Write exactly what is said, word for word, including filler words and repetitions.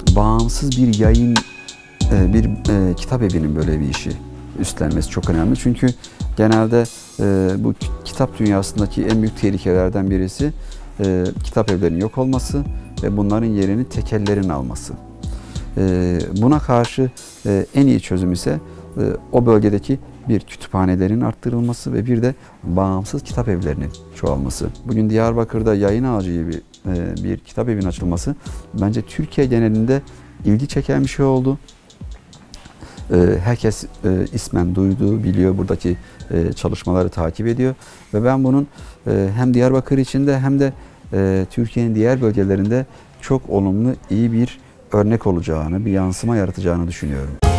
bağımsız bir yayın, e, bir e, kitap evinin böyle bir işi üstlenmesi çok önemli. Çünkü genelde e, bu kitap dünyasındaki en büyük tehlikelerden birisi e, kitap evlerinin yok olması ve bunların yerini tekellerin alması. E, buna karşı e, en iyi çözüm ise e, o bölgedeki bir kütüphanelerin arttırılması ve bir de bağımsız kitap evlerinin çoğalması. Bugün Diyarbakır'da Yayın Ağacı gibi e, bir kitap evinin açılması bence Türkiye genelinde ilgi çeken bir şey oldu. Herkes ismen duydu, biliyor, buradaki çalışmaları takip ediyor ve ben bunun hem Diyarbakır içinde hem de Türkiye'nin diğer bölgelerinde çok olumlu, iyi bir örnek olacağını, bir yansıma yaratacağını düşünüyorum.